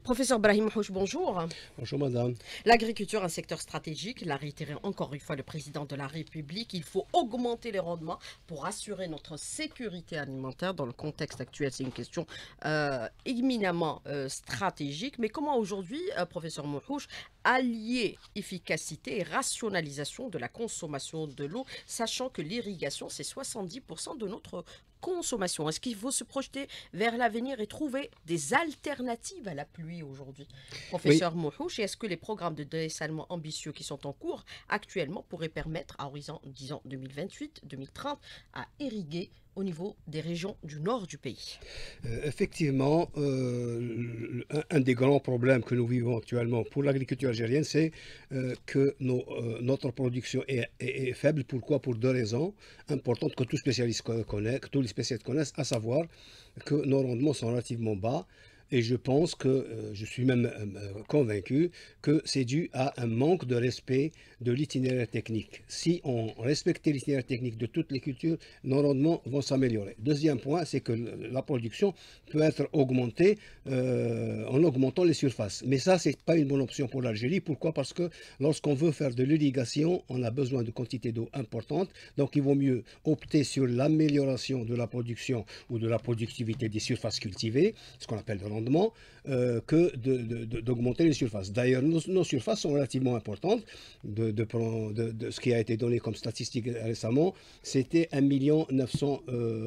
Professeur Brahim Houch, bonjour. Bonjour madame. L'agriculture, un secteur stratégique, l'a réitéré encore une fois le président de la République. Il faut augmenter les rendements pour assurer notre sécurité alimentaire. Dans le contexte actuel, c'est une question éminemment stratégique. Mais comment aujourd'hui, professeur Mouhouch, allier efficacité et rationalisation de la consommation de l'eau, sachant que l'irrigation, c'est 70% de notre consommation? Est-ce qu'il faut se projeter vers l'avenir et trouver des alternatives à la pluie aujourd'hui? Oui, Professeur Mouhouch, est-ce que les programmes de dessalement ambitieux qui sont en cours actuellement pourraient permettre, à horizon, disons, 2028-2030, à irriguer au niveau des régions du nord du pays? effectivement, un des grands problèmes que nous vivons actuellement pour l'agriculture algérienne, c'est que notre production est faible. Pourquoi? Pour deux raisons importantes que tout spécialiste connaît, que tous les spécialistes connaissent, à savoir que nos rendements sont relativement bas. Et je pense que, je suis même convaincu que c'est dû à un manque de respect de l'itinéraire technique. Si on respectait l'itinéraire technique de toutes les cultures, nos rendements vont s'améliorer. Deuxième point, c'est que la production peut être augmentée en augmentant les surfaces. Mais ça, c'est pas une bonne option pour l'Algérie. Pourquoi? Parce que lorsqu'on veut faire de l'irrigation, on a besoin de quantités d'eau importantes. Donc, il vaut mieux opter sur l'amélioration de la production ou de la productivité des surfaces cultivées, ce qu'on appelle de rendement, que d'augmenter les surfaces. D'ailleurs, nos surfaces sont relativement importantes. De ce qui a été donné comme statistique récemment, c'était 1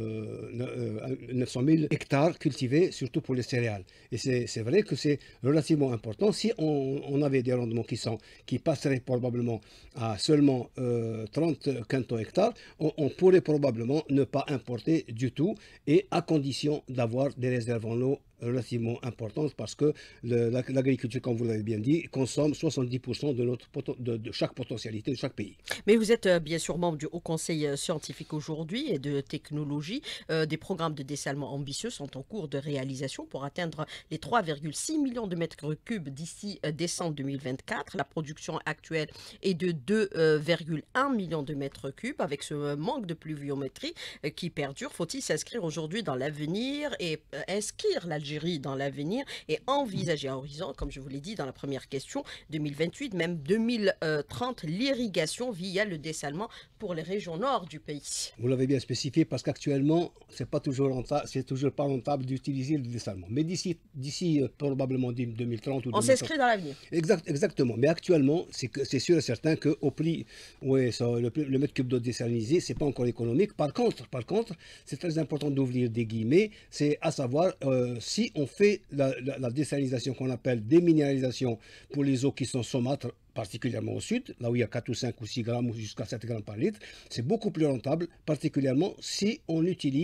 900 000 hectares cultivés, surtout pour les céréales. Et c'est vrai que c'est relativement important. Si on avait des rendements qui passeraient probablement à seulement 30 quintaux hectares, on pourrait probablement ne pas importer du tout, et à condition d'avoir des réserves en eau relativement importante, parce que l'agriculture, comme vous l'avez bien dit, consomme 70% de chaque potentialité de chaque pays. Mais vous êtes bien sûr membre du Haut Conseil scientifique aujourd'hui et de technologie. Des programmes de dessalement ambitieux sont en cours de réalisation pour atteindre les 3,6 millions de mètres cubes d'ici décembre 2024. La production actuelle est de 2,1 millions de mètres cubes. Avec ce manque de pluviométrie qui perdure, faut-il s'inscrire aujourd'hui dans l'avenir et inscrire l'Algérie dans l'avenir et envisager à horizon, comme je vous l'ai dit dans la première question, 2028, même 2030, l'irrigation via le dessalement pour les régions nord du pays? Vous l'avez bien spécifié, parce qu'actuellement, c'est toujours pas rentable d'utiliser le dessalement. Mais d'ici probablement 2030 ou On 2030. s'inscrit dans l'avenir. Exactement. Mais actuellement, c'est sûr et certain qu'au prix, ouais, le mètre cube d'eau désalinisé, c'est pas encore économique. Par contre, c'est très important d'ouvrir des guillemets. C'est à savoir, si on fait la désalinisation qu'on appelle déminéralisation pour les eaux qui sont saumâtres, particulièrement au sud, là où il y a 4 ou 5 ou 6 grammes ou jusqu'à 7 grammes par litre, c'est beaucoup plus rentable, particulièrement si on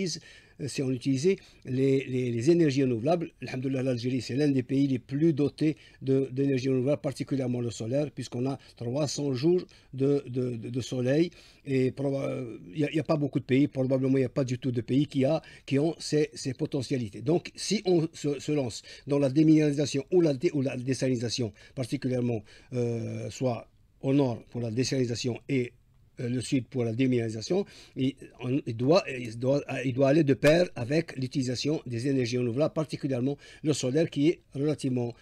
utilisait les énergies renouvelables. Alhamdoulilah, l'Algérie, c'est l'un des pays les plus dotés d'énergie renouvelable, particulièrement le solaire, puisqu'on a 300 jours de soleil. Et il n'y a pas beaucoup de pays, probablement il n'y a pas du tout de pays qui ont ces potentialités. Donc, si on se lance dans la déminéralisation ou la désalinisation, particulièrement soit au nord pour la désalinisation et le sud pour la déminéralisation, il doit aller de pair avec l'utilisation des énergies renouvelables, particulièrement le solaire, qui est relativement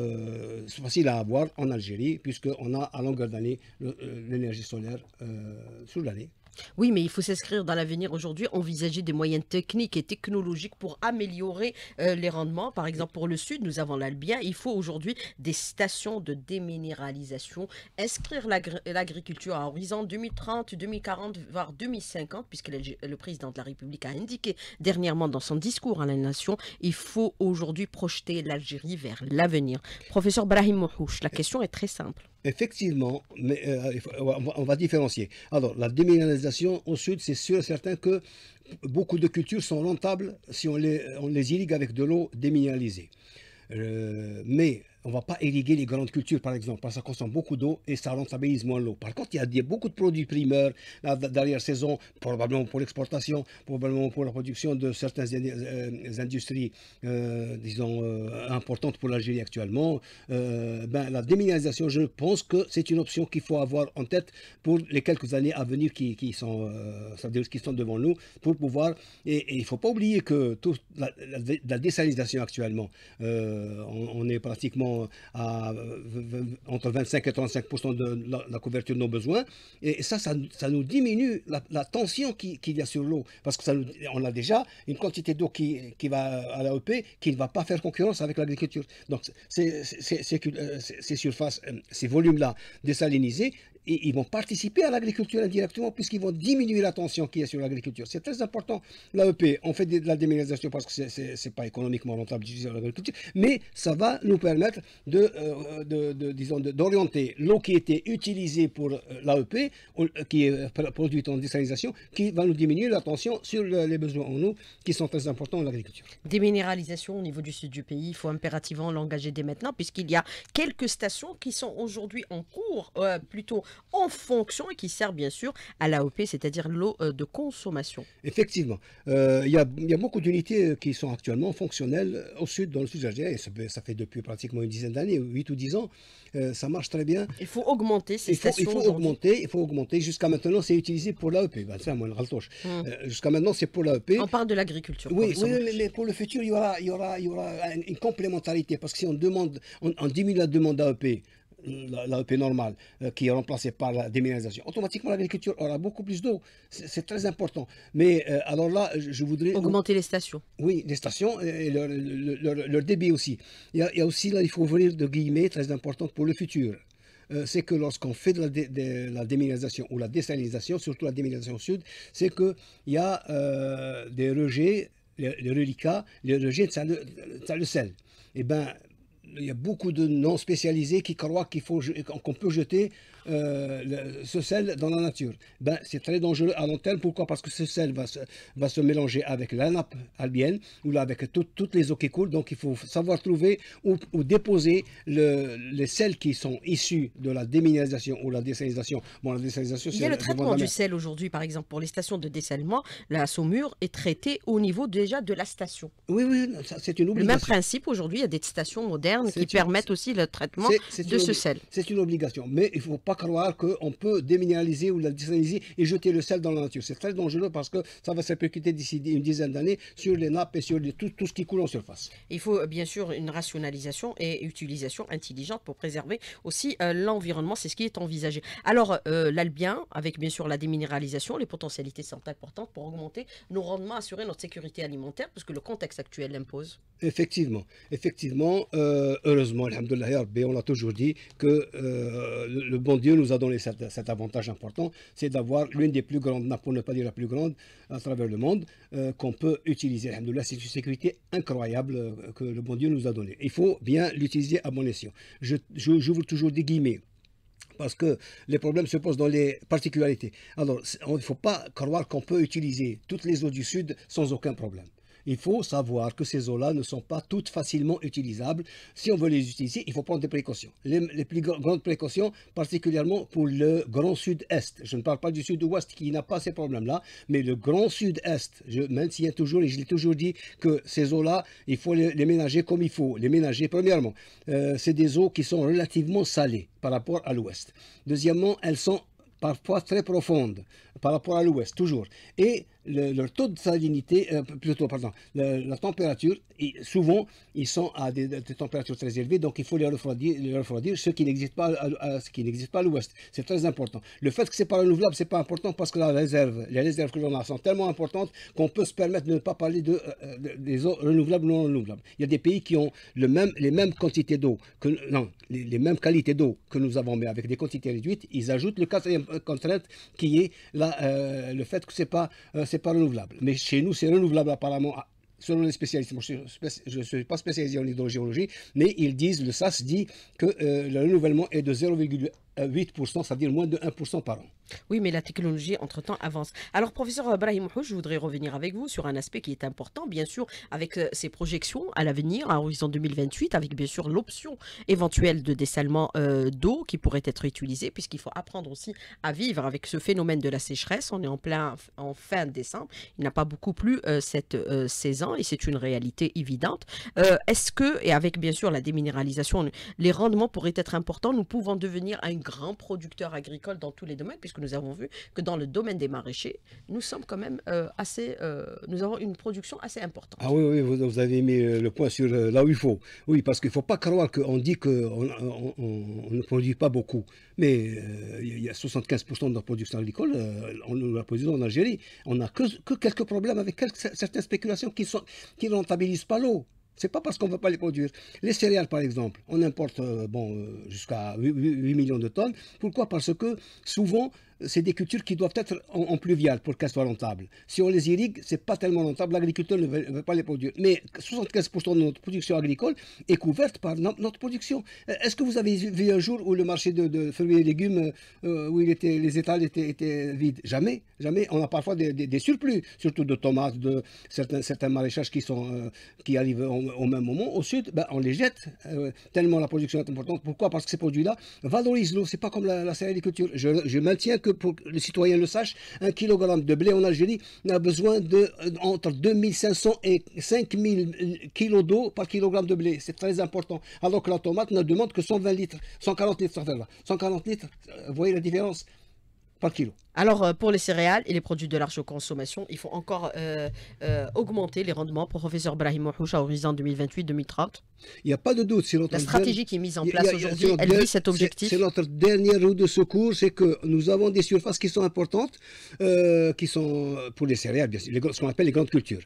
facile à avoir en Algérie, puisqu'on a à longueur d'année l'énergie solaire sur l'année. Oui, mais il faut s'inscrire dans l'avenir aujourd'hui, envisager des moyens techniques et technologiques pour améliorer les rendements. Par exemple, pour le sud, nous avons l'Albien. Il faut aujourd'hui des stations de déminéralisation. Inscrire l'agriculture à horizon 2030, 2040, voire 2050, puisque le président de la République a indiqué dernièrement dans son discours à la nation, il faut aujourd'hui projeter l'Algérie vers l'avenir. Professeur Brahim Mouhouch, la question est très simple. Effectivement, mais on va différencier. Alors, la déminéralisation au sud, c'est sûr et certain que beaucoup de cultures sont rentables si on les irrigue avec de l'eau déminéralisée. Mais on ne va pas irriguer les grandes cultures, par exemple, parce que ça consomme beaucoup d'eau et ça rentabilise moins l'eau. Par contre, il y a beaucoup de produits primeurs d'arrière-saison, probablement pour l'exportation, probablement pour la production de certaines industries, disons, importantes pour l'Algérie actuellement. La déminéralisation, je pense que c'est une option qu'il faut avoir en tête pour les quelques années à venir qui sont devant nous, pour pouvoir... Et il ne faut pas oublier que la désalinisation actuellement, on est pratiquement à entre 25 et 35% de la couverture de nos besoins. Et ça nous diminue la tension qu'il y a sur l'eau. Parce qu'on a déjà une quantité d'eau qui va à l'AEP qui ne va pas faire concurrence avec l'agriculture. Donc ces surfaces, ces volumes-là désalinisés, et ils vont participer à l'agriculture indirectement puisqu'ils vont diminuer la tension qu'il y a sur l'agriculture. C'est très important. L'AEP, on fait de la déminéralisation parce que c'est pas économiquement rentable d'utiliser l'agriculture, mais ça va nous permettre d'orienter l'eau qui était utilisée pour l'AEP, qui est produite en désalinisation, qui va nous diminuer la tension sur les besoins en eau qui sont très importants dans l'agriculture. Déminéralisation au niveau du sud du pays, il faut impérativement l'engager dès maintenant puisqu'il y a quelques stations qui sont aujourd'hui en cours, plutôt en fonction et qui sert bien sûr à l'AOP, c'est-à-dire l'eau de consommation. Effectivement, il y a beaucoup d'unités qui sont actuellement fonctionnelles au sud, dans le sud algérien, et ça fait depuis pratiquement une dizaine d'années, 8 ou 10 ans, ça marche très bien. Il faut augmenter ces stations. Il faut augmenter. Jusqu'à maintenant, c'est utilisé pour l'AEP. Jusqu'à maintenant, c'est pour l'AEP. On parle de l'agriculture. Oui, mais pour le futur, il y aura une complémentarité, parce que si on diminue la demande d'AEP, l'AEP normale, qui est remplacée par la déminéralisation, automatiquement l'agriculture aura beaucoup plus d'eau. C'est très important. Mais alors là, je voudrais... Augmenter les stations. Oui, les stations et leur débit aussi. Il y a aussi, là, il faut ouvrir de guillemets très importantes pour le futur. C'est que lorsqu'on fait de la déminéralisation ou la désalinisation, surtout la déminéralisation au sud, c'est qu'il y a des rejets, les reliquats, les rejets de le sel. Eh bien, il y a beaucoup de non-spécialisés qui croient qu'on peut jeter ce sel dans la nature. C'est très dangereux à long terme. Pourquoi? Parce que ce sel va se mélanger avec la nappe albienne ou avec toutes les eaux qui coulent. Donc il faut savoir trouver ou déposer les sels qui sont issus de la déminéralisation ou la désalinisation. Bon, la désalinisation, il y a le traitement du sel aujourd'hui, par exemple, pour les stations de dessalement. La Saumur est traitée au niveau déjà de la station. Oui, c'est une obligation. Le même principe, aujourd'hui, il y a des stations modernes qui permettent aussi le traitement de ce sel. C'est une obligation, mais il ne faut pas croire qu'on peut déminéraliser ou la désaliniser et jeter le sel dans la nature. C'est très dangereux parce que ça va se répercuter d'ici une dizaine d'années sur les nappes et sur tout ce qui coule en surface. Il faut bien sûr une rationalisation et utilisation intelligente pour préserver aussi l'environnement. C'est ce qui est envisagé. Alors, l'Albien, avec bien sûr la déminéralisation, les potentialités sont importantes pour augmenter nos rendements, assurer notre sécurité alimentaire, parce que le contexte actuel l'impose. Effectivement. Heureusement, alhamdoulilah, on a toujours dit que le bon Dieu nous a donné cet avantage important, c'est d'avoir l'une des plus grandes nappes, pour ne pas dire la plus grande, à travers le monde, qu'on peut utiliser. Alhamdoulilah, c'est une sécurité incroyable que le bon Dieu nous a donnée. Il faut bien l'utiliser à bon escient. J'ouvre toujours des guillemets, parce que les problèmes se posent dans les particularités. Alors, il ne faut pas croire qu'on peut utiliser toutes les eaux du Sud sans aucun problème. Il faut savoir que ces eaux-là ne sont pas toutes facilement utilisables. Si on veut les utiliser, il faut prendre des précautions. Les plus grandes précautions, particulièrement pour le grand sud-est. Je ne parle pas du sud-ouest qui n'a pas ces problèmes-là, mais le grand sud-est, même s'il y a toujours, et je l'ai toujours dit, que ces eaux-là, il faut les ménager comme il faut. Les ménager, premièrement, c'est des eaux qui sont relativement salées par rapport à l'ouest. Deuxièmement, elles sont parfois très profondes par rapport à l'ouest, toujours. Et leur taux de salinité, la température, souvent, ils sont à des températures très élevées, donc il faut les refroidir, ce qui n'existe pas à l'ouest. C'est très important. Le fait que ce n'est pas renouvelable, ce n'est pas important parce que les réserves que l'on a sont tellement importantes qu'on peut se permettre de ne pas parler des eaux renouvelables ou non renouvelables. Il y a des pays qui ont les mêmes quantités d'eau, les mêmes qualités d'eau que nous avons, mais avec des quantités réduites. Ils ajoutent le quatrième contrainte qui est le fait que c'est pas renouvelable. Mais chez nous, c'est renouvelable apparemment, selon les spécialistes. Moi, je ne suis pas spécialisé en hydrogéologie, mais ils disent, le SAS dit que le renouvellement est de 8%, c'est-à-dire moins de 1% par an. Oui, mais la technologie, entre-temps, avance. Alors, professeur Brahim Houch, je voudrais revenir avec vous sur un aspect qui est important, bien sûr, avec ces projections à l'avenir, à horizon 2028, avec bien sûr l'option éventuelle de dessalement d'eau qui pourrait être utilisée, puisqu'il faut apprendre aussi à vivre avec ce phénomène de la sécheresse. On est en fin décembre. Il n'a pas beaucoup plu cette saison et c'est une réalité évidente. Est-ce que, et avec bien sûr la déminéralisation, les rendements pourraient être importants, nous pouvons devenir un grand producteur agricole dans tous les domaines, puisque nous avons vu que dans le domaine des maraîchers, nous sommes quand même nous avons une production assez Ah importante. oui, oui, vous avez mis le point sur là où il faut. Oui, parce qu'il ne faut pas croire qu'on dit qu'on on ne produit pas beaucoup. Mais il y a 75% de notre production agricole, nous la produisons en Algérie. On n'a que quelques problèmes avec certaines spéculations qui ne rentabilisent pas l'eau. C'est pas parce qu'on ne veut pas les produire. Les céréales, par exemple, on importe jusqu'à 8 millions de tonnes. Pourquoi? Parce que souvent, c'est des cultures qui doivent être en pluvial pour qu'elles soient rentables. Si on les irrigue, c'est pas tellement rentable. L'agriculteur ne veut pas les produire. Mais 75% de notre production agricole est couverte par notre production. Est-ce que vous avez vu un jour où le marché de fruits et légumes, où les étals étaient vides? Jamais, jamais. On a parfois des surplus, surtout de tomates, de certains maraîchages qui arrivent au même moment. Au sud, ben, on les jette tellement la production est importante. Pourquoi? Parce que ces produits-là valorisent l'eau. C'est pas comme la céréaliculture. Je maintiens que pour que les citoyens le sachent, 1 kilogramme de blé en Algérie a besoin entre 2500 et 5000 kilos d'eau par kilogramme de blé. C'est très important. Alors que la tomate ne demande que 120 litres, 140 litres, ça fait là. 140 litres, vous voyez la différence par kilo. Alors, pour les céréales et les produits de large consommation, il faut encore augmenter les rendements. Professeur Brahim Houch, à horizon 2028-2030. Il n'y a pas de doute. La stratégie qui est mise en place aujourd'hui, elle vise cet C'est objectif. notre dernière roue de secours, c'est que nous avons des surfaces qui sont importantes, qui sont pour les céréales, bien sûr, ce qu'on appelle les grandes cultures.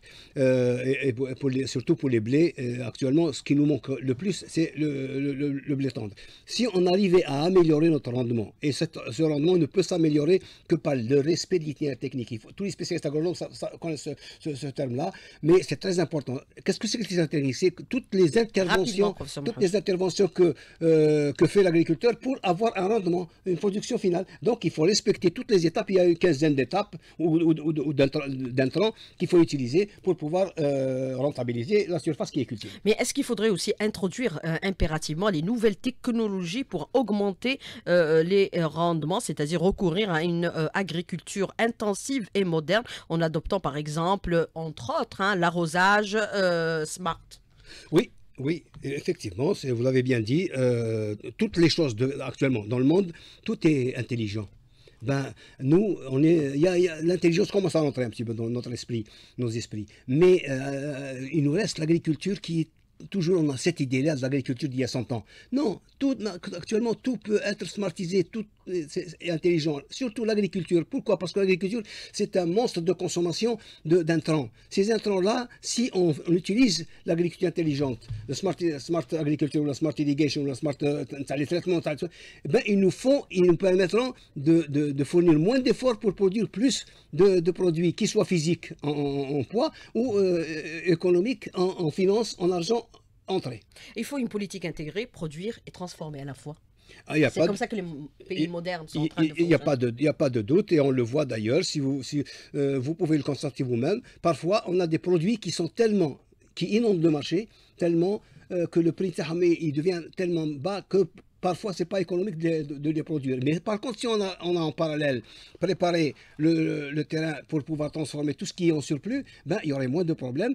Surtout pour les blés, actuellement, ce qui nous manque le plus, c'est le blé tendre. Si on arrivait à améliorer notre rendement, et ce rendement ne peut s'améliorer que par le respect de l'itinéraire technique. Tous les spécialistes agronomes connaissent ce terme-là, mais c'est très important. Qu'est-ce que c'est que l'itinéraire technique? C'est que Rapidement, professeur toutes Mohamed. les interventions que fait l'agriculteur pour avoir un rendement, une production finale. Donc il faut respecter toutes les étapes. Il y a une quinzaine d'étapes ou d'intrants qu'il faut utiliser pour pouvoir rentabiliser la surface qui est cultivée. Mais est-ce qu'il faudrait aussi introduire impérativement les nouvelles technologies pour augmenter les rendements, c'est-à-dire recourir à une agriculture intensive et moderne en adoptant par exemple, entre autres, hein, l'arrosage smart? Oui, oui, effectivement, vous l'avez bien dit, toutes les choses actuellement dans le monde, tout est intelligent. Ben, nous, l'intelligence commence à rentrer un petit peu dans notre esprit, nos esprits. Mais il nous reste l'agriculture qui est toujours, on a cette idée-là de l'agriculture d'il y a 100 ans. Non, actuellement, tout peut être smartisé, tout est intelligent, surtout l'agriculture. Pourquoi? Parce que l'agriculture, c'est un monstre de consommation d'intrants. Ces intrants-là, si on utilise l'agriculture intelligente, le smart agriculture, ou la smart irrigation, ou la smart les traitements, ben, ils nous permettront de fournir moins d'efforts pour produire plus de produits, qu'ils soient physiques en poids ou économiques en finance, en argent entrée. Il faut une politique intégrée, produire et transformer à la fois. Ah, il y a C'est pas comme de- ça que les pays modernes sont en il train de n'y a fonctionner. il y a pas de doute et on le voit d'ailleurs, si vous pouvez le constater vous-même, parfois on a des produits qui inondent le marché, tellement que le prix Tahamé, il devient tellement bas que parfois c'est pas économique de les produire. Mais par contre, si on a en parallèle préparé le terrain pour pouvoir transformer tout ce qui est en surplus, ben, il y aurait moins de problèmes.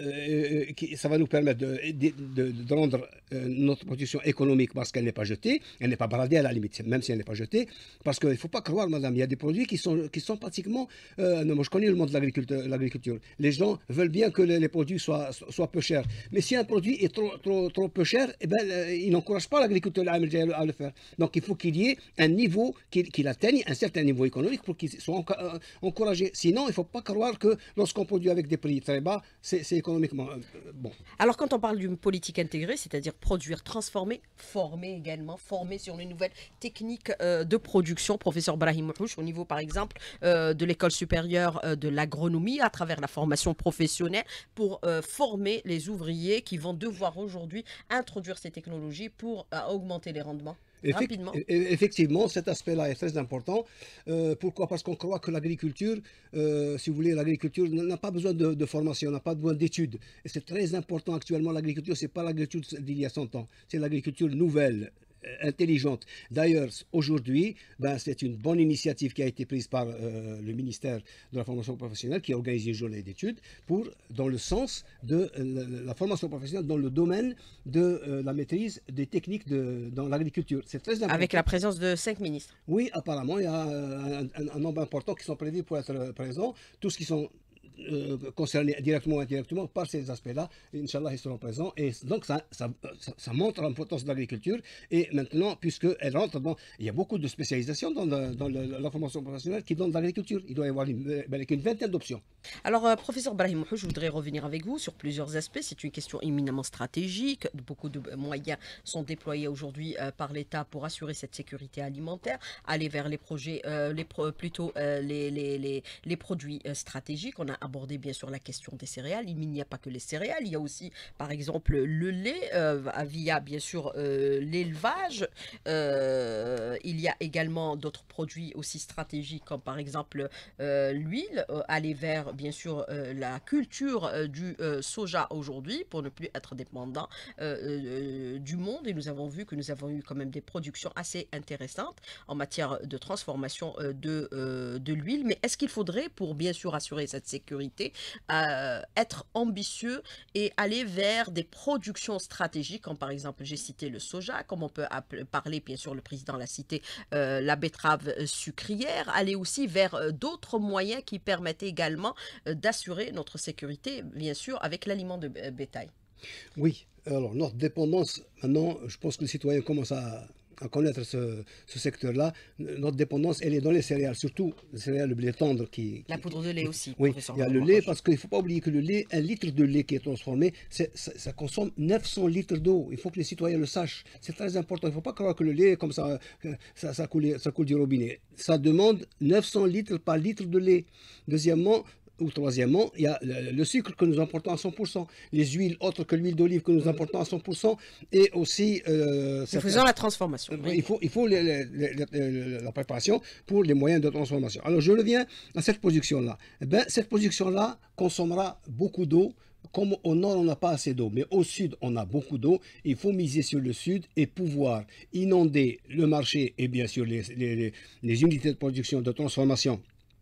Ça va nous permettre de rendre notre production économique parce qu'elle n'est pas jetée, elle n'est pas bradée à la limite, même si elle n'est pas jetée. Parce qu'il ne faut pas croire, madame, il y a des produits qui sont pratiquement... non, moi, je connais le monde de l'agriculture. Les gens veulent bien que les produits soient peu chers. Mais si un produit est trop peu cher, eh ben, il n'encourage pas l'agriculteur à le faire. Donc il faut qu'il y ait un niveau, qu'il atteigne un certain niveau économique pour qu'il soit encouragé. Sinon, il ne faut pas croire que lorsqu'on produit avec des prix très bas, c'est économiquement bon. Alors, quand on parle d'une politique intégrée, c'est-à-dire produire, transformer, former également, former sur les nouvelles techniques de production, professeur Brahim Houch, au niveau par exemple de l'école supérieure de l'agronomie, à travers la formation professionnelle, pour former les ouvriers qui vont devoir aujourd'hui introduire ces technologies pour augmenter les rendements. rapidement. Effectivement, cet aspect-là est très important. Pourquoi? Parce qu'on croit que l'agriculture, si vous voulez, l'agriculture n'a pas besoin de formation, n'a pas besoin d'études. Et c'est très important actuellement, l'agriculture, c'est pas l'agriculture d'il y a 100 ans, c'est l'agriculture nouvelle, intelligente. D'ailleurs, aujourd'hui, ben, c'est une bonne initiative qui a été prise par le ministère de la formation professionnelle qui organise une journée d'études dans le sens de la formation professionnelle dans le domaine de la maîtrise des techniques dans l'agriculture. C'est très important. Avec la présence de 5 ministres. Oui, apparemment, il y a un nombre important qui sont prévus pour être présents. Tous qui sont concernés directement ou indirectement par ces aspects-là, Inch'Allah, ils seront présents. Et donc, ça montre l'importance de l'agriculture. Et maintenant, puisqu'elle rentre dans... Il y a beaucoup de spécialisations dans la formation professionnelle qui donnent de l'agriculture. Il doit y avoir une vingtaine d'options. Alors, professeur Brahim Mouhou, je voudrais revenir avec vous sur plusieurs aspects. C'est une question éminemment stratégique. Beaucoup de moyens sont déployés aujourd'hui par l'État pour assurer cette sécurité alimentaire, aller vers les projets, les produits stratégiques. On a abordé bien sûr la question des céréales. Il n'y a pas que les céréales, il y a aussi par exemple le lait via bien sûr l'élevage. Il y a également d'autres produits aussi stratégiques comme par exemple l'huile, aller vers bien sûr la culture du soja aujourd'hui pour ne plus être dépendant du monde. Et nous avons vu que nous avons eu quand même des productions assez intéressantes en matière de transformation de l'huile. Mais est-ce qu'il faudrait, pour bien sûr assurer cette sécurité, être ambitieux et aller vers des productions stratégiques, comme par exemple, j'ai cité le soja, comme on peut parler, bien sûr, le président l'a cité, la betterave sucrière, aller aussi vers d'autres moyens qui permettent également d'assurer notre sécurité, bien sûr, avec l'aliment de bétail. Oui, alors notre dépendance, maintenant, je pense que les citoyens commencent à connaître ce secteur-là. Notre dépendance, elle est dans les céréales, surtout les céréales, le blé tendre. La poudre de lait aussi. Oui, il y a le lait, parce qu'il ne faut pas oublier que le lait, 1 litre de lait qui est transformé, ça consomme 900 litres d'eau. Il faut que les citoyens le sachent. C'est très important. Il ne faut pas croire que le lait, comme ça, ça coule du robinet. Ça demande 900 litres par litre de lait. Deuxièmement, ou troisièmement, il y a le sucre que nous importons à 100%, les huiles autres que l'huile d'olive que nous importons à 100%, et aussi... nous faisons la transformation. Oui. Il faut la préparation pour les moyens de transformation. Alors je reviens à cette production-là. Eh bien, cette production-là consommera beaucoup d'eau. Comme au nord, on n'a pas assez d'eau, mais au sud, on a beaucoup d'eau. Il faut miser sur le sud et pouvoir inonder le marché et bien sûr les unités de production, de transformation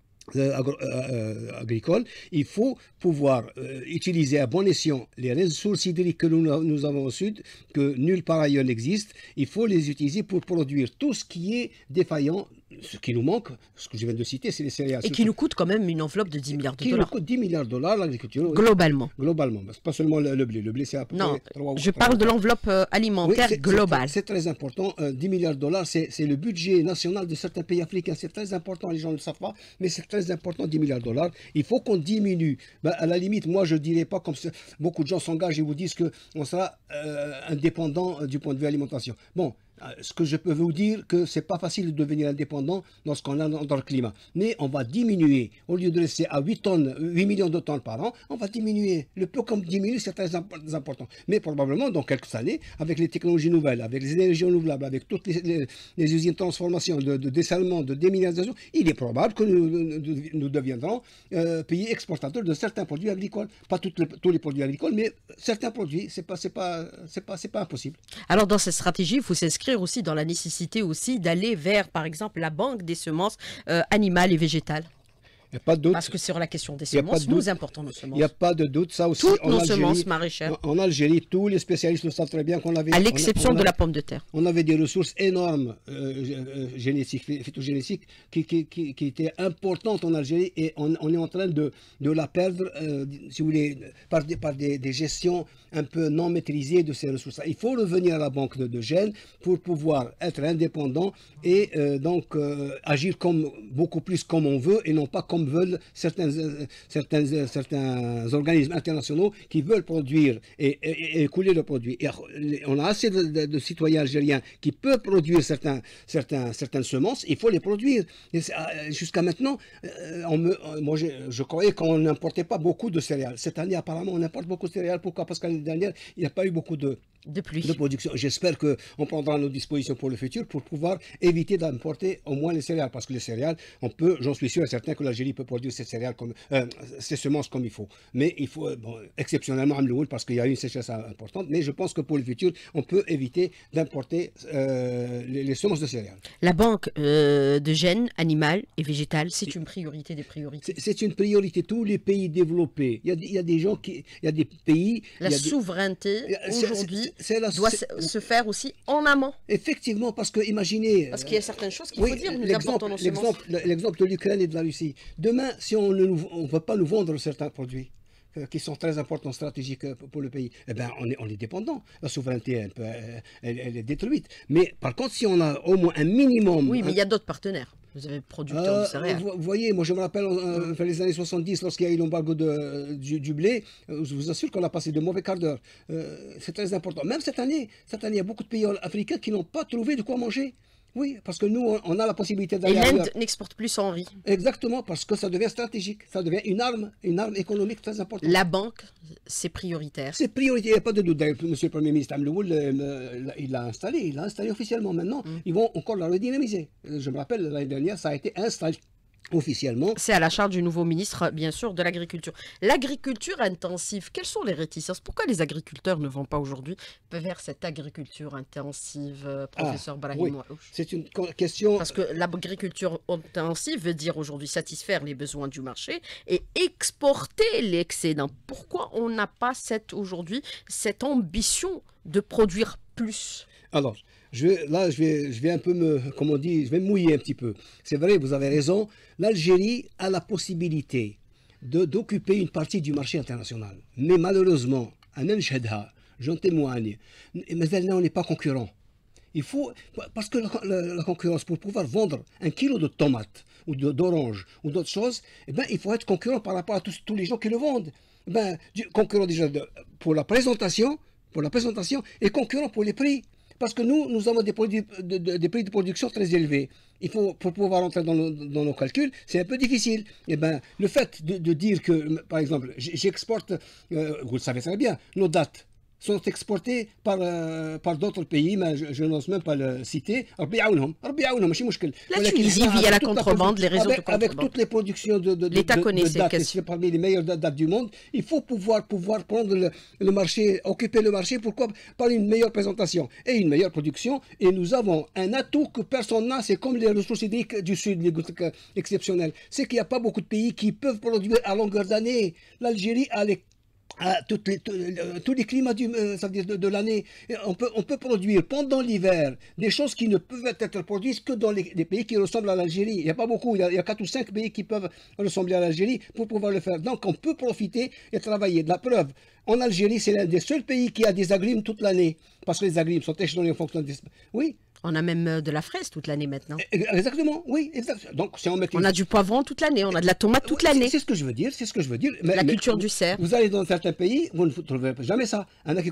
agricole. Il faut pouvoir utiliser à bon escient les ressources hydriques que nous avons au sud, que nulle part ailleurs n'existe. Il faut les utiliser pour produire tout ce qui est défaillant. Ce qui nous manque, ce que je viens de citer, c'est les céréales. Et qui nous coûte quand même une enveloppe de 10 milliards de dollars. Qui nous coûte 10 milliards de dollars, l'agriculture. Globalement. Globalement. C'est pas seulement le blé. Le blé, c'est à peu près... Non, je parle de l'enveloppe alimentaire globale. C'est très important. 10 milliards de dollars, c'est le budget national de certains pays africains. C'est très important. Les gens ne le savent pas, mais c'est très important, 10 milliards de dollars. Il faut qu'on diminue. À la limite, moi, je ne dirais pas comme ça. Beaucoup de gens s'engagent et vous disent qu'on sera indépendant du point de vue alimentation. Bon. Ce que je peux vous dire, que c'est pas facile de devenir indépendant lorsqu'on est dans le climat. Mais on va diminuer, au lieu de rester à 8 millions de tonnes par an, on va diminuer. Le peu qu'on diminue, c'est très important. Mais probablement, dans quelques années, avec les technologies nouvelles, avec les énergies renouvelables, avec toutes les usines de transformation, de dessalement, de déminéralisation, il est probable que nous deviendrons pays exportateurs de certains produits agricoles. Pas tous les produits agricoles, mais certains produits, c'est pas impossible. Alors, dans cette stratégie, il faut s'inscrire aussi dans la nécessité aussi d'aller vers, par exemple, la banque des semences animales et végétales. Il n'y a pas de doute. Parce que sur la question des semences, nous importons nos semences. Il n'y a pas de doute. Ça aussi, toutes nos semences maraîchères. En Algérie, tous les spécialistes le savent très bien qu'on avait... À l'exception de la pomme de terre. On avait des ressources énormes génétiques, phytogénétiques, qui étaient importantes en Algérie et on est en train de la perdre, si vous voulez, par des gestions un peu non maîtrisées de ces ressources. Il faut revenir à la banque de gènes pour pouvoir être indépendant et donc agir beaucoup plus comme on veut et non pas comme veulent certains organismes internationaux qui veulent produire et écouler le produit. Et on a assez de citoyens algériens qui peuvent produire certaines semences, il faut les produire. Jusqu'à maintenant, moi je croyais qu'on n'importait pas beaucoup de céréales. Cette année, apparemment, on importe beaucoup de céréales. Pourquoi? Parce que l'année dernière, il n'y a pas eu beaucoup de De pluie. de production. J'espère qu'on prendra nos dispositions pour le futur pour pouvoir éviter d'importer au moins les céréales. Parce que les céréales, j'en suis sûr et certain que l'Algérie peut produire ces céréales ces semences comme il faut. Mais il faut, exceptionnellement, parce qu'il y a une sécheresse importante. Mais je pense que pour le futur, on peut éviter d'importer les semences de céréales. La banque de gènes animales et végétales, c'est une priorité des priorités. C'est une priorité. Tous les pays développés, il y a des gens qui... Il y a des pays... La souveraineté, aujourd'hui, doit se faire aussi en amont. Effectivement, parce que imaginez... Parce qu'il y a certaines choses qu'il faut dire. Nous importons nos semences. L'exemple de l'Ukraine et de la Russie. Demain, si on ne veut pas nous vendre certains produits qui sont très importants, stratégiques pour le pays, eh ben on est dépendant. La souveraineté, elle est détruite. Mais par contre, si on a au moins un minimum... Oui, mais il y a d'autres partenaires. Vous avez producteurs de céréales. Vous voyez, moi je me rappelle vers les années 70, lorsqu'il y a eu l'embargo du blé, je vous assure qu'on a passé de mauvais quarts d'heure. C'est très important. Même cette année, il y a beaucoup de pays africains qui n'ont pas trouvé de quoi manger. Oui, parce que nous, on a la possibilité d'aller ailleurs. Et l'Inde n'exporte plus son riz. Exactement, parce que ça devient stratégique. Ça devient une arme économique très importante. La banque, c'est prioritaire. C'est prioritaire, il n'y a pas de doute. Monsieur le Premier ministre Amloul, il l'a installé officiellement. Maintenant, ils vont encore la redynamiser. Je me rappelle, l'année dernière, ça a été installé officiellement. C'est à la charge du nouveau ministre, bien sûr, de l'Agriculture. L'agriculture intensive, quelles sont les réticences? Pourquoi les agriculteurs ne vont pas aujourd'hui vers cette agriculture intensive, professeur Brahim Wahouch? C'est une question... Parce que l'agriculture intensive veut dire aujourd'hui satisfaire les besoins du marché et exporter l'excédent. Pourquoi on n'a pas aujourd'hui cette ambition de produire plus? Alors, je vais un peu je vais me mouiller un petit peu. C'est vrai, vous avez raison. L'Algérie a la possibilité d'occuper une partie du marché international. Mais malheureusement, j'en témoigne, mais on n'est pas concurrent. Il faut, parce que la concurrence, pour pouvoir vendre un kilo de tomates ou d'oranges ou d'autres choses, eh ben, il faut être concurrent par rapport à tous les gens qui le vendent. Concurrent déjà pour la présentation et concurrent pour les prix. Parce que nous avons des prix de production très élevés. Il faut, pour pouvoir entrer dans nos calculs, c'est un peu difficile. Et ben, le fait de dire que, par exemple, j'exporte, vous le savez très bien, nos dates sont exportées par d'autres pays, mais je n'ose même pas le citer. La Tunisie, via la contrebande, les réseaux de contrebande. Avec toutes les productions de dates, c'est parmi les meilleures dates du monde, il faut pouvoir prendre le marché, occuper le marché, pourquoi? Par une meilleure présentation et une meilleure production. Et nous avons un atout que personne n'a, c'est comme les ressources hydriques du Sud, les gouttes exceptionnelles. C'est qu'il n'y a pas beaucoup de pays qui peuvent produire à longueur d'année. L'Algérie a tous les climats de l'année. On peut produire pendant l'hiver des choses qui ne peuvent être produites que dans les pays qui ressemblent à l'Algérie. Il n'y a pas beaucoup, il y a 4 ou 5 pays qui peuvent ressembler à l'Algérie pour pouvoir le faire. Donc on peut profiter et travailler. De la preuve, en Algérie, c'est l'un des seuls pays qui a des agrumes toute l'année. Parce que les agrumes sont échelonnés en fonction des... Oui. On a même de la fraise toute l'année maintenant. Exactement, oui, exactement. Donc, si on a du poivron toute l'année, on a de la tomate toute l'année. C'est ce que je veux dire, La culture du cerf. Vous allez dans certains pays, vous ne trouverez jamais ça.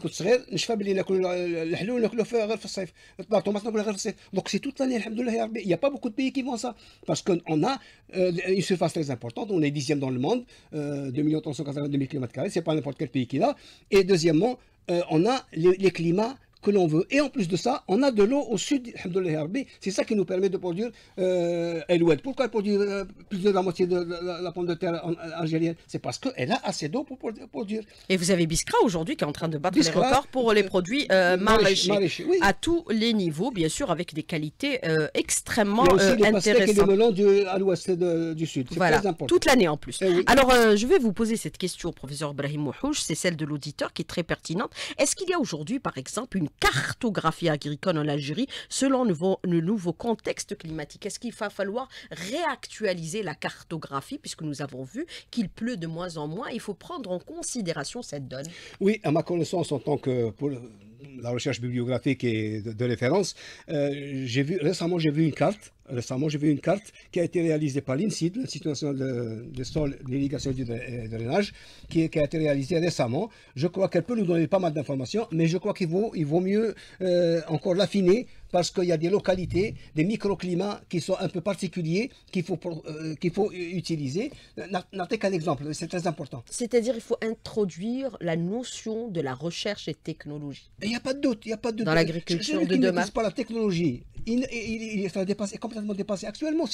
Donc c'est toute l'année, alhamdoulilah. Il n'y a pas beaucoup de pays qui font ça. Parce qu'on a une surface très importante, on est 10e dans le monde, 2 382 000 km², c'est pas n'importe quel pays qui l'a. Et deuxièmement, on a les climats que l'on veut. Et en plus de ça, on a de l'eau au sud, c'est ça qui nous permet de produire Eloued. Pourquoi elle produit plus de la moitié de la pomme de terre algérienne? C'est parce qu'elle a assez d'eau pour produire. Et vous avez Biskra aujourd'hui qui est en train de battre les records pour les produits maraîchers. Oui. À tous les niveaux, bien sûr, avec des qualités extrêmement intéressantes. Il y a aussi les pastèques et les melons à l'ouest du sud. Voilà, toute l'année en plus. Oui. Alors, je vais vous poser cette question, professeur Brahim Wahouch, c'est celle de l'auditeur qui est très pertinente. Est-ce qu'il y a aujourd'hui, par exemple, une cartographie agricole en Algérie selon le nouveau contexte climatique? Est-ce qu'il va falloir réactualiser la cartographie puisque nous avons vu qu'il pleut de moins en moins? Il faut prendre en considération cette donne. Oui, à ma connaissance, en tant que pour la recherche bibliographique et de référence, récemment j'ai vu une carte. Qui a été réalisée par l'INSID, l'Institut national des sols, de l'irrigation et du drainage, qui a été réalisée récemment. Je crois qu'elle peut nous donner pas mal d'informations, mais je crois qu'il vaut mieux encore l'affiner parce qu'il y a des localités, des microclimats qui sont un peu particuliers qu'il faut utiliser. Notez qu'un exemple, c'est très important. C'est-à-dire il faut introduire la notion de la recherche et technologie Il n'y a pas de doute, il n'y a pas de doute. dans l'agriculture Celui de qui ne demain. maîtrise pas la technologie, est complètement dépassé. Actuellement,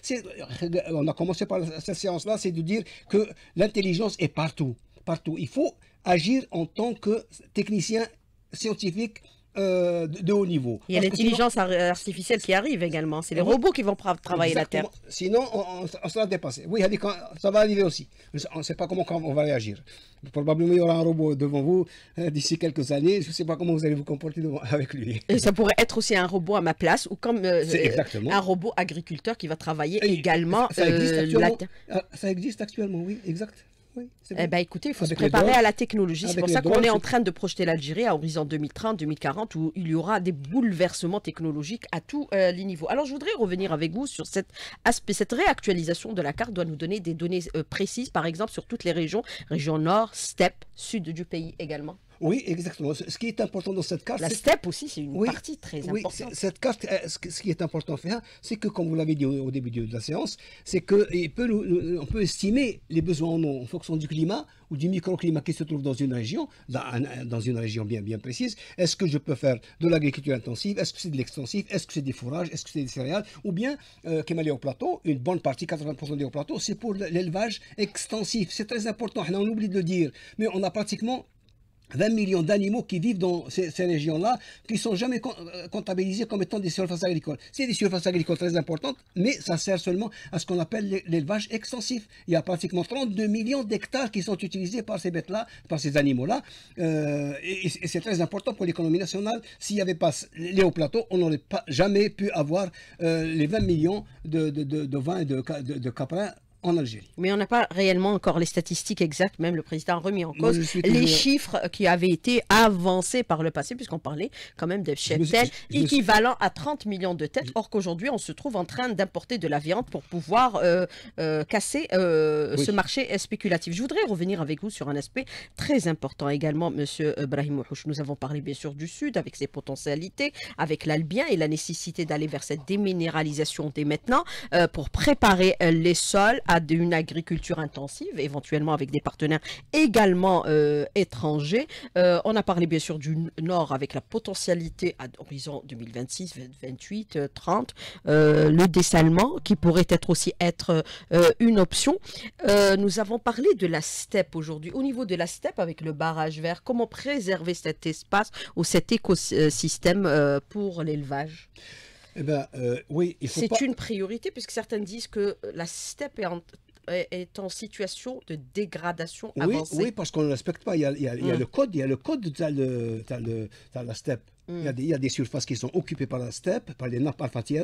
on a commencé par cette séance-là, c'est de dire que l'intelligence est partout. Partout. Il faut agir en tant que technicien scientifique de haut niveau. Il y a Parce que sinon- l'intelligence artificielle qui arrive également. C'est les Oui. robots qui vont travailler la terre. Exactement. Sinon, on sera dépassé. Oui, ça va arriver aussi. On ne sait pas comment on va réagir. Probablement, il y aura un robot devant vous d'ici quelques années. Je ne sais pas comment vous allez vous comporter avec lui. Et ça pourrait être aussi un robot à ma place ou comme C'est exactement. un robot agriculteur qui va travailler Et également ça existe la actuellement. terre. Ça existe actuellement, oui, exact. Oui, c'est Eh bon. ben, écoutez, il faut se Avec les préparer drones, à la technologie. C'est avec pour les ça qu'on drones, est en c'est- train de projeter l'Algérie à horizon 2030, 2040, où il y aura des bouleversements technologiques à tous les niveaux. Alors, je voudrais revenir avec vous sur cet aspect. Cette réactualisation de la carte doit nous donner des données précises, par exemple, sur toutes les régions, région nord, steppe, sud du pays également. Oui, exactement. Ce qui est important dans cette carte, La c'est steppe aussi, c'est une Oui, partie très oui, importante. cette carte, ce qui est important à faire, c'est que, comme vous l'avez dit au début de la séance, c'est qu'on peut estimer les besoins en eau en fonction du climat ou du microclimat qui se trouve dans une région, dans une région bien précise. Est-ce que je peux faire de l'agriculture intensive? Est-ce que c'est de l'extensif? Est-ce que c'est des fourrages? Est-ce que c'est des céréales? Ou bien, Kémali au plateau, une bonne partie, 80% des hauts plateaux, c'est pour l'élevage extensif. C'est très important, on oublie de le dire, mais on a pratiquement 20 millions d'animaux qui vivent dans ces régions-là, qui ne sont jamais comptabilisés comme étant des surfaces agricoles. C'est des surfaces agricoles très importantes, mais ça sert seulement à ce qu'on appelle l'élevage extensif. Il y a pratiquement 32 millions d'hectares qui sont utilisés par ces bêtes-là, par ces animaux-là. Et c'est très important pour l'économie nationale. S'il n'y avait pas les hauts plateaux, on n'aurait jamais pu avoir les 20 millions de vins et de caprins en Algérie. Mais on n'a pas réellement encore les statistiques exactes, même le président a remis en Moi, cause je suis les toujours- chiffres qui avaient été avancés par le passé, puisqu'on parlait quand même de me suis- cheptels je me suis- équivalent à 30 millions de têtes, or qu'aujourd'hui on se trouve en train d'importer de la viande pour pouvoir casser Oui. ce marché spéculatif. Je voudrais revenir avec vous sur un aspect très important également, Monsieur Brahim Ouhouch. Nous avons parlé bien sûr du Sud, avec ses potentialités, avec l'Albien et la nécessité d'aller vers cette déminéralisation dès maintenant pour préparer les sols à une agriculture intensive, éventuellement avec des partenaires également étrangers. On a parlé bien sûr du Nord avec la potentialité à horizon 2026, 2028, 30, le dessalement qui pourrait être une option. Nous avons parlé de la steppe aujourd'hui. Au niveau de la steppe avec le barrage vert, comment préserver cet espace ou cet écosystème pour l'élevage? Eh ben, oui, il faut pas... C'est une priorité puisque certains disent que la steppe est en situation de dégradation Oui, avancée. oui, parce qu'on ne respecte pas. Il y a le code, t'as la steppe. Il y a des surfaces qui sont occupées par la steppe, par les nappes alphatières.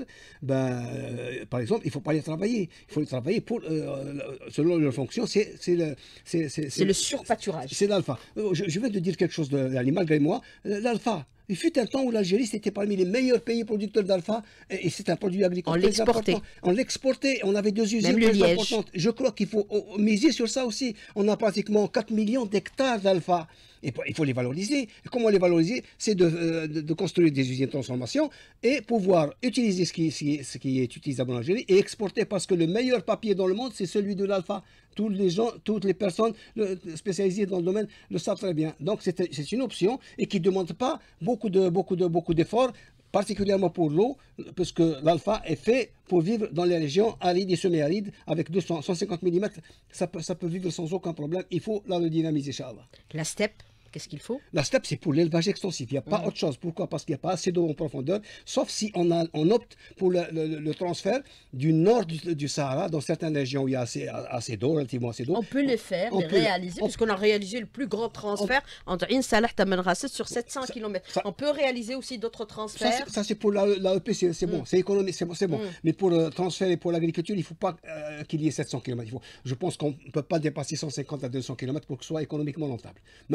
Par exemple, il ne faut pas les travailler. Il faut les travailler pour, selon leur fonction. C'est le surpâturage. C'est l'alpha. Je viens de dire quelque chose de l'animal, malgré moi. L'alpha. Il fut un temps où l'Algérie, c'était parmi les meilleurs pays producteurs d'alpha, et c'est un produit agricole On très l'exportait. important. On l'exportait, on avait 2 usines Même le très liège. importantes. Je crois qu'il faut miser sur ça aussi. On a pratiquement 4 millions d'hectares d'alpha. Et il faut les valoriser. Et comment les valoriser? C'est de construire des usines de transformation et pouvoir utiliser ce qui est utilisable en Algérie et exporter, parce que le meilleur papier dans le monde, c'est celui de l'alpha. Tous les gens, toutes les personnes spécialisées dans le domaine le savent très bien. Donc c'est une option et qui ne demande pas beaucoup d'efforts, particulièrement pour l'eau, parce que l'alpha est fait pour vivre dans les régions arides et semi-arides avec 150 mm. Ça peut vivre sans aucun problème. Il faut la redynamiser, Inch'Allah. La steppe, qu'est-ce qu'il faut? La steppe, c'est pour l'élevage extensif. Il n'y a pas autre chose. Pourquoi? Parce qu'il n'y a pas assez d'eau en profondeur, sauf si on opte pour le transfert du nord du Sahara, dans certaines régions où il y a assez d'eau, relativement assez d'eau. On peut les faire, On les peut- réaliser, puisqu'on a réalisé le plus grand transfert entre Ain Salah Taman Rasset sur 700 km. ça- On peut réaliser aussi d'autres transferts. Ça, c'est pour l'AEP, c'est bon, c'est économique, c'est bon. Mais pour le transfert et pour l'agriculture, il ne faut pas qu'il y ait 700 km. Je pense qu'on ne peut pas dépasser 150 à 200 km pour que ce soit économiquement rentable. Maintenant,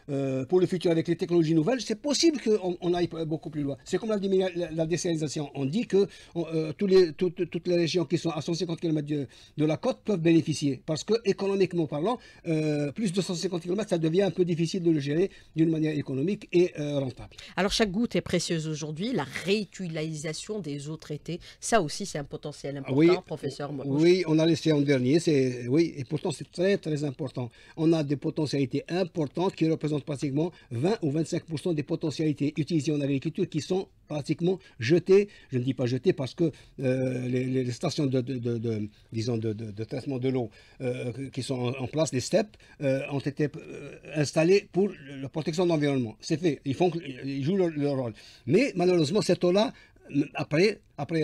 pour le futur avec les technologies nouvelles, c'est possible qu'on aille beaucoup plus loin. C'est comme la désalinisation. On dit que toutes les régions qui sont à 150 km de la côte peuvent bénéficier. Parce que, économiquement parlant, plus de 150 km, ça devient un peu difficile de le gérer d'une manière économique et rentable. Alors chaque goutte est précieuse aujourd'hui. La réutilisation des eaux traitées, ça aussi c'est un potentiel important, Oui, professeur. oui, on a laissé en dernier, oui, et pourtant c'est très très important. On a des potentialités importantes qui représentent pratiquement 20 ou 25% des potentialités utilisées en agriculture qui sont pratiquement jetées. Je ne dis pas jetées parce que les stations disons de traitement de l'eau qui sont en place, les STEP, ont été installées pour la protection de l'environnement. C'est fait, ils jouent leur rôle. Mais malheureusement, cette eau-là, après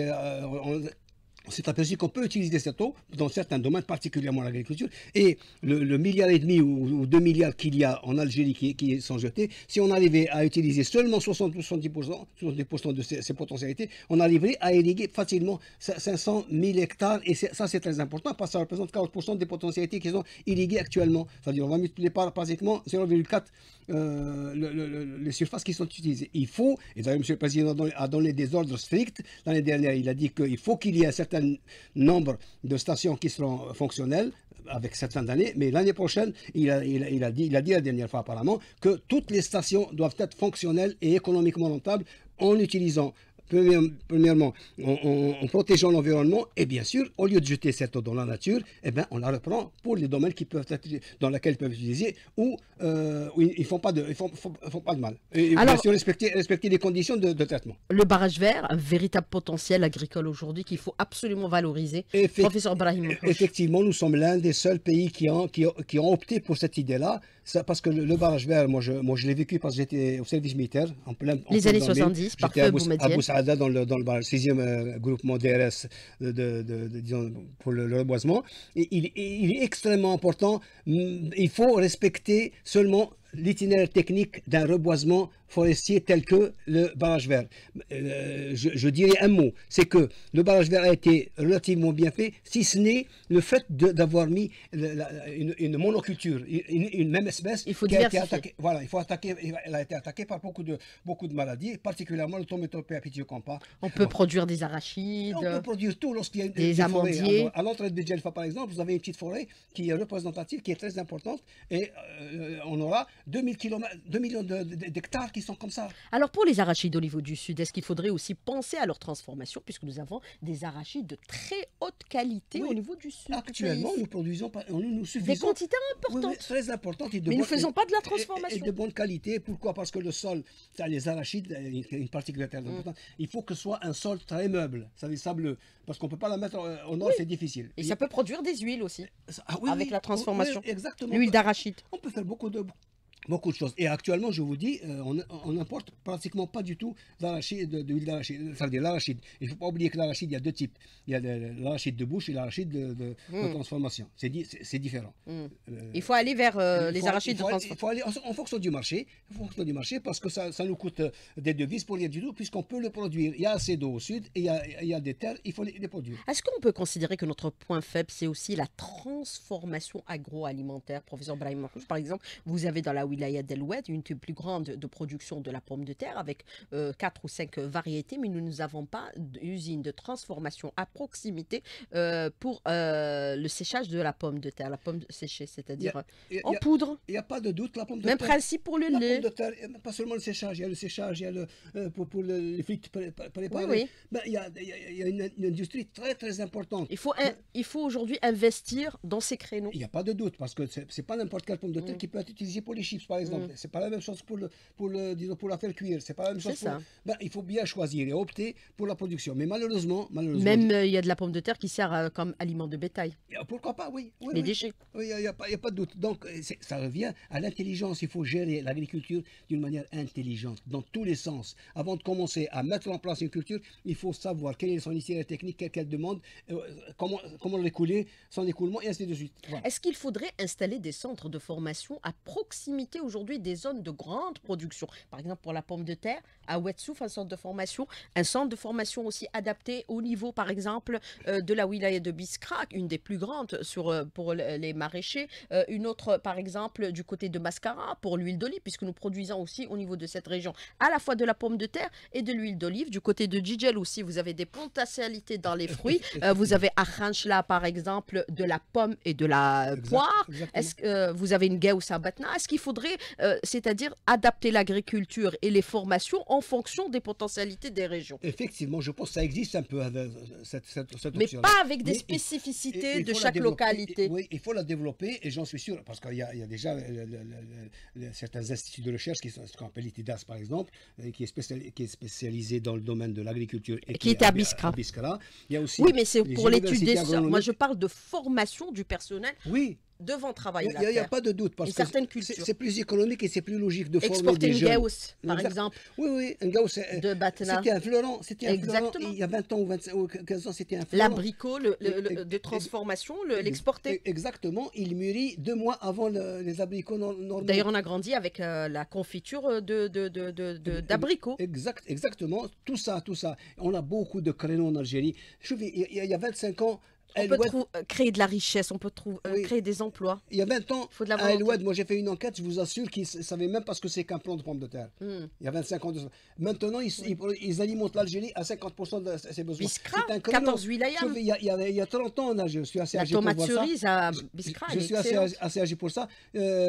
on s'est aperçu qu'on peut utiliser cette eau dans certains domaines, particulièrement l'agriculture. Et le milliard et demi ou 2 milliards qu'il y a en Algérie qui sont jetés, si on arrivait à utiliser seulement 70% de ces potentialités, on arriverait à irriguer facilement 500 000 hectares. Et ça, c'est très important parce que ça représente 40% des potentialités qui sont irriguées actuellement. C'est-à-dire qu'on va multiplier par pratiquement 0,4 les surfaces qui sont utilisées. Il faut, et d'ailleurs M. le Président a donné des ordres stricts, l'année dernière il a dit qu'il faut qu'il y ait un certain nombre de stations qui seront fonctionnelles avec cette fin d'année, mais l'année prochaine, il a dit la dernière fois apparemment, que toutes les stations doivent être fonctionnelles et économiquement rentables en utilisant premièrement, en protégeant l'environnement et bien sûr, au lieu de jeter cette eau dans la nature, eh ben, on la reprend pour les domaines dans lesquels ils peuvent utiliser où ils ne font pas de mal. Et Alors, bien sûr, respecter les conditions de traitement. Le barrage vert, un véritable potentiel agricole aujourd'hui qu'il faut absolument valoriser. Professeur Brahim. Effectivement, nous sommes l'un des seuls pays qui ont opté pour cette idée-là. Parce que le barrage vert, moi je l'ai vécu parce que j'étais au service militaire en plein. Les années 70, par feu Boumediene. Dans le 6e groupement DRS disons, pour le reboisement. Et il est extrêmement important. Il faut respecter seulement l'itinéraire technique d'un reboisement forestier tel que le barrage vert. Je dirais un mot, c'est que le barrage vert a été relativement bien fait, si ce n'est le fait d'avoir mis une monoculture, une même espèce il faut qui a été diversifier. attaquée. Voilà, elle a été attaquée par beaucoup de maladies, particulièrement le Tométopée apithiocampa. On peut produire des arachides. On peut produire tout lorsqu'il y a des amandiers. forêt. À l'entrée de Djelfa, par exemple, vous avez une petite forêt qui est représentative, qui est très importante, et on aura 2 millions d'hectares qui sont comme ça. Alors pour les arachides au niveau du sud, est-ce qu'il faudrait aussi penser à leur transformation puisque nous avons des arachides de très haute qualité au niveau du sud? Actuellement, nous produisons nous suffisons des quantités importantes. Oui, très importantes. Mais nous ne faisons pas de la transformation. Et de bonne qualité. Pourquoi? Parce que le sol, les arachides, une particularité importante, il faut que ce soit un sol très meuble, ça des sableux. Parce qu'on ne peut pas la mettre au nord, c'est difficile. Et ça peut produire des huiles aussi, avec la transformation. Exactement. L'huile d'arachide. On peut faire beaucoup de choses. Et actuellement, je vous dis, on n'importe pratiquement pas du tout d'huile d'arachide. Ça veut dire l'arachide. Il ne faut pas oublier que l'arachide, il y a deux types. Il y a l'arachide de bouche et l'arachide de transformation. C'est différent. Il faut aller vers les arachides de transformation. Il faut aller en fonction du marché. Parce que ça nous coûte des devises pour rien du tout, puisqu'on peut le produire. Il y a assez d'eau au sud et il y a des terres, il faut les produire. Est-ce qu'on peut considérer que notre point faible, c'est aussi la transformation agroalimentaire? Professeur Brahim Marcouch, par exemple, vous avez dans la wilaya d'El Oued une plus grande de production de la pomme de terre avec 4 ou 5 variétés, mais nous n'avons pas d'usine de transformation à proximité pour le séchage de la pomme de terre, la pomme séchée, c'est-à-dire en poudre. Il n'y a pas de doute, la pomme de Même terre. principe pour le lait. La pomme de terre, pas seulement le séchage, il y a le séchage, il y a pour les frites préparées. Oui. Ben, il y a une industrie très très importante. Il faut aujourd'hui investir dans ces créneaux. Il n'y a pas de doute, parce que c'est pas n'importe quelle pomme de terre qui peut être utilisée pour les chips, par exemple. C'est pas la même chose pour la faire cuire. C'est pas la même chose pour... il faut bien choisir et opter pour la production. Mais malheureusement... Même il y a de la pomme de terre qui sert comme aliment de bétail. Pourquoi pas, oui. Les déchets. Oui, il n'y a pas de doute. Donc, ça revient à l'intelligence. Il faut gérer l'agriculture d'une manière intelligente, dans tous les sens. Avant de commencer à mettre en place une culture, il faut savoir quelle est son itinéraire technique, qu'elle demande, comment l'écouler, son écoulement, et ainsi de suite. Voilà. Est-ce qu'il faudrait installer des centres de formation à proximité identifier aujourd'hui des zones de grande production. Par exemple, pour la pomme de terre, à Ouetsouf, un centre de formation aussi adapté au niveau, par exemple, de la wilaya de Biskra, une des plus grandes pour les maraîchers. Une autre, par exemple, du côté de Mascara, pour l'huile d'olive, puisque nous produisons aussi au niveau de cette région à la fois de la pomme de terre et de l'huile d'olive. Du côté de Djidjel aussi, vous avez des potentialités dans les fruits. Vous avez à Khanchla, par exemple, de la pomme et de la poire. Est-ce que vous avez une gaoussa à Batna? Est-ce qu'il faudrait, c'est-à-dire adapter l'agriculture et les formations en fonction des potentialités des régions? Effectivement, je pense que ça existe un peu, cette Mais option-là. pas avec des Mais spécificités il de faut la chaque développer. localité. Oui, il faut la développer et j'en suis sûr, parce qu'il y a déjà certains instituts de recherche, ce qu'on appelle l'ITIDAS par exemple, qui est spécialisé dans le domaine de l'agriculture et Qui qui est était à à Biskra. Biskra. Il y a aussi Oui, mais c'est les pour l'étude universités des sols. Moi, agronomiques. je parle de formation du personnel Oui, devant il travailler la n'y a, terre. pas de doute, parce Une que certaine culture. c'est plus économique et c'est plus logique de former Exporter des une jeunes. gaousse, par Exact. exemple, Oui, oui, un gars, de Batna. c'était un fleurant, Exactement. il y a 20 ans ou 25, ou 15 ans, c'était un fleurant. L'abricot de transformation, l'exporter. Exactement, il mûrit 2 mois avant les abricots normaux. D'ailleurs, on a grandi avec la confiture d'abricots. Exactement, tout ça. On a beaucoup de créneaux en Algérie. Il y a 25 ans, On El peut Oued, créer de la richesse, on peut oui, créer des emplois. il y a 20 ans, Il faut de la à El volonté. Oued, moi j'ai fait une enquête, je vous assure qu'ils ne savaient même pas ce que c'est qu'un plant de pommes de terre. Il y a 25 ans de ça. Maintenant, ils alimentent l'Algérie à 50% de ses besoins. Biskra, C'est un créneau. 14 wilayas. Sauf, il y a 30 ans en Algérie, je suis assez La âgé pour tomate voir ça. cerise à Biskra, Je elle est suis excellente. assez âgé pour ça.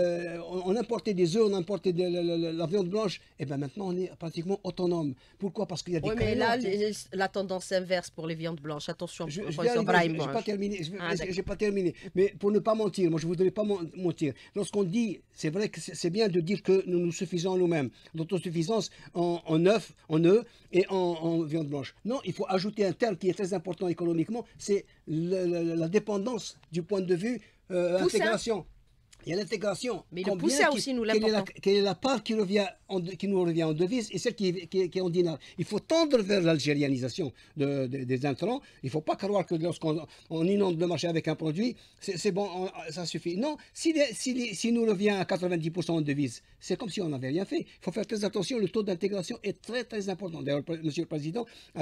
On importait des œufs, on importait la viande blanche. Et bien maintenant, on est pratiquement autonome. Pourquoi? Parce qu'il y a des Oui, mais créneaux. là, la tendance inverse pour les viandes blanches. Attention, Je vais professeur arriver, Brahim. je n'ai pas terminé. Ah, d'accord. J'ai pas terminé. Mais pour ne pas mentir, moi je ne voudrais pas mentir. Lorsqu'on dit, c'est vrai que c'est bien de dire que nous nous suffisons en nous-mêmes, d'autosuffisance en œufs et en viande blanche. Non, il faut ajouter un terme qui est très important économiquement, c'est la dépendance du point de vue Poussin. intégration. Il y a l'intégration. Mais le poussin aussi, nous l'important. Quelle est la part qui nous revient en devise et celle qui est en dinars. Il faut tendre vers l'algérianisation des intrants. Il ne faut pas croire que lorsqu'on inonde le marché avec un produit, c'est bon, ça suffit. Non, si nous revient à 90% en devise, c'est comme si on n'avait rien fait. Il faut faire très attention, le taux d'intégration est très très important. D'ailleurs, Monsieur le Président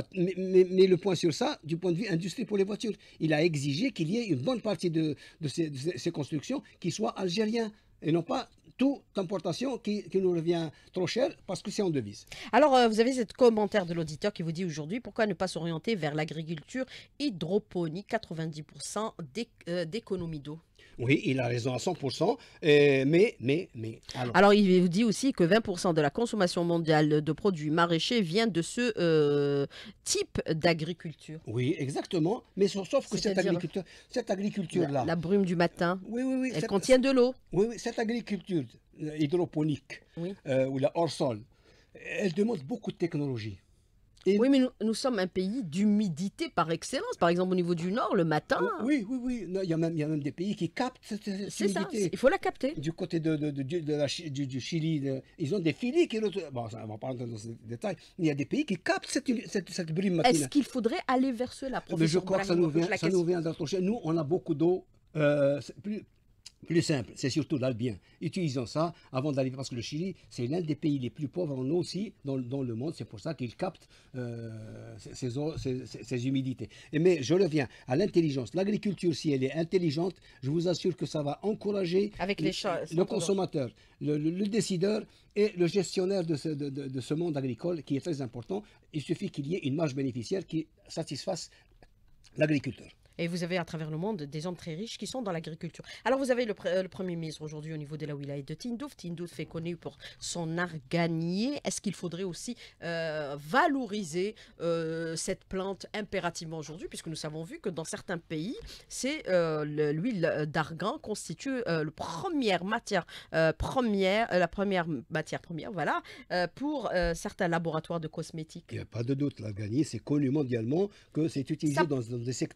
met le point sur ça du point de vue industrie pour les voitures. Il a exigé qu'il y ait une bonne partie de ces constructions qui soient algériennes et non pas toute importation qui nous revient trop cher parce que c'est en devise. Alors, vous avez ce commentaire de l'auditeur qui vous dit aujourd'hui, pourquoi ne pas s'orienter vers l'agriculture hydroponique, 90% d'économie d'eau? Oui, il a raison à 100%, mais Alors, il vous dit aussi que 20% de la consommation mondiale de produits maraîchers vient de ce type d'agriculture. oui, exactement, mais sauf que cette agriculture-là, La brume du matin, oui, elle contient de l'eau. oui, cette agriculture hydroponique Oui. ou la hors-sol, elle demande beaucoup de technologie. Et Oui, mais nous sommes un pays d'humidité par excellence. Par exemple, au niveau du Nord, le matin, oui, non, il y a même des pays qui captent cette c'est ça, humidité. il faut la capter. Du côté du Chili, ils ont des filets qui... Bon, ça, on va pas rentrer dans ces détails. Il y a des pays qui captent cette brume Est-ce matinale. qu'il faudrait aller vers cela, Mais je professeur crois que ça Brahim, nous on pose vient, la ça nous question. vient d'Antoche. Nous, on a beaucoup d'eau. C'est plus simple, c'est surtout l'Albien. Utilisons ça avant d'arriver, parce que le Chili, c'est l'un des pays les plus pauvres en eau aussi dans le monde. C'est pour ça qu'il capte ces humidités. Mais je reviens à l'intelligence. L'agriculture, si elle est intelligente, je vous assure que ça va encourager Avec le consommateur, le décideur et le gestionnaire de ce monde agricole qui est très important. Il suffit qu'il y ait une marge bénéficiaire qui satisfasse l'agriculteur. Et vous avez à travers le monde des hommes très riches qui sont dans l'agriculture. Alors vous avez le Premier ministre aujourd'hui au niveau de la wilaya de Tindouf. Tindouf est connu pour son art gagné. Est-ce qu'il faudrait aussi valoriser cette plante impérativement aujourd'hui, puisque nous avons vu que dans certains pays, c'est l'huile d'argan constitue la première matière première, voilà, pour certains laboratoires de cosmétiques. Il n'y a pas de doute, la gagné, c'est connu mondialement que c'est utilisé dans des secteurs très bien.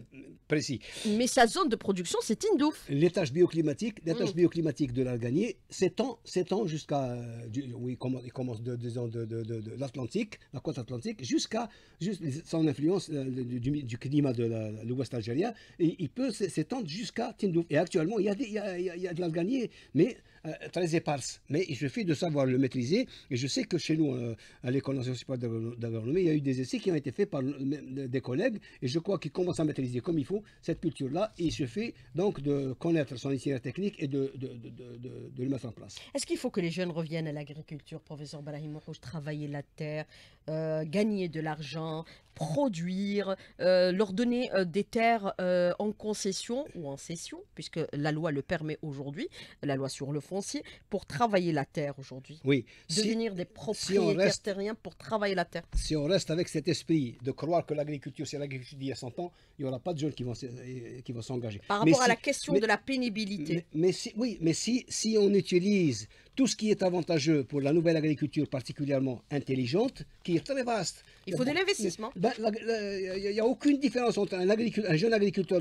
précis. Mais sa zone de production, c'est Tindouf. Les tâches bioclimatiques de l'Alganier s'étend jusqu'à, oui, il commence disons, de l'Atlantique, la côte atlantique, jusqu'à son influence du climat de l'ouest algérien, et il peut s'étendre jusqu'à Tindouf. Et actuellement, il y a de l'Alganier, mais très éparse. Mais il suffit de savoir le maîtriser. Et je sais que chez nous, à l'École nationale supérieure d'agronomie, il y a eu des essais qui ont été faits par des collègues, et je crois qu'ils commencent à maîtriser comme il faut cette culture-là. Il suffit donc de connaître son itinéraire technique et de le mettre en place. Est-ce qu'il faut que les jeunes reviennent à l'agriculture, professeur Brahim Mouhouch, travailler la terre, gagner de l'argent, produire, leur donner des terres en concession ou en cession, puisque la loi le permet aujourd'hui, la loi sur le foncier, pour travailler la terre aujourd'hui? Oui. Devenir des propriétaires terriens pour travailler la terre. Si on reste avec cet esprit de croire que l'agriculture, c'est l'agriculture d'il y a 100 ans, il n'y aura pas de jeunes qui vont s'engager. Par rapport à la question de la pénibilité. Mais si on utilise tout ce qui est avantageux pour la nouvelle agriculture particulièrement intelligente, qui est très vaste. Il faut de l'investissement. Il n'y a aucune différence entre un jeune agriculteur,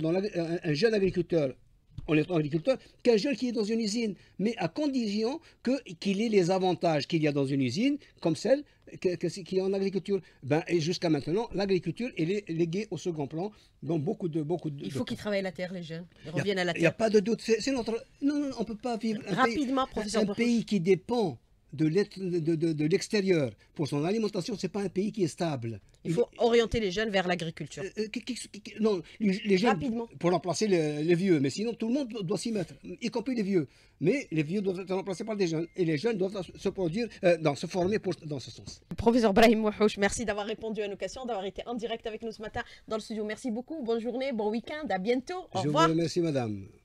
en étant agriculteur, qu'un jeune qui est dans une usine, mais à condition qu'il ait les avantages qu'il y a dans une usine, comme celle qui est en agriculture. Et jusqu'à maintenant, l'agriculture est léguée au second plan dans beaucoup de Il faut qu'ils travaillent la terre, les jeunes. Ils reviennent à la terre. Il n'y a pas de doute. C'est notre... Non, on ne peut pas vivre... Rapidement, professeur. Un pays qui dépend de l'extérieur pour son alimentation, ce n'est pas un pays qui est stable. Il faut orienter les jeunes vers l'agriculture. Non, les jeunes, Rapidement. pour remplacer les vieux, mais sinon tout le monde doit s'y mettre, y compris les vieux. Mais les vieux doivent être remplacés par des jeunes, et les jeunes doivent se former dans ce sens. Professeur Brahim Mouhouch, merci d'avoir répondu à nos questions, d'avoir été en direct avec nous ce matin dans le studio. Merci beaucoup, bonne journée, bon week-end, à bientôt, au revoir. Je vous remercie, madame.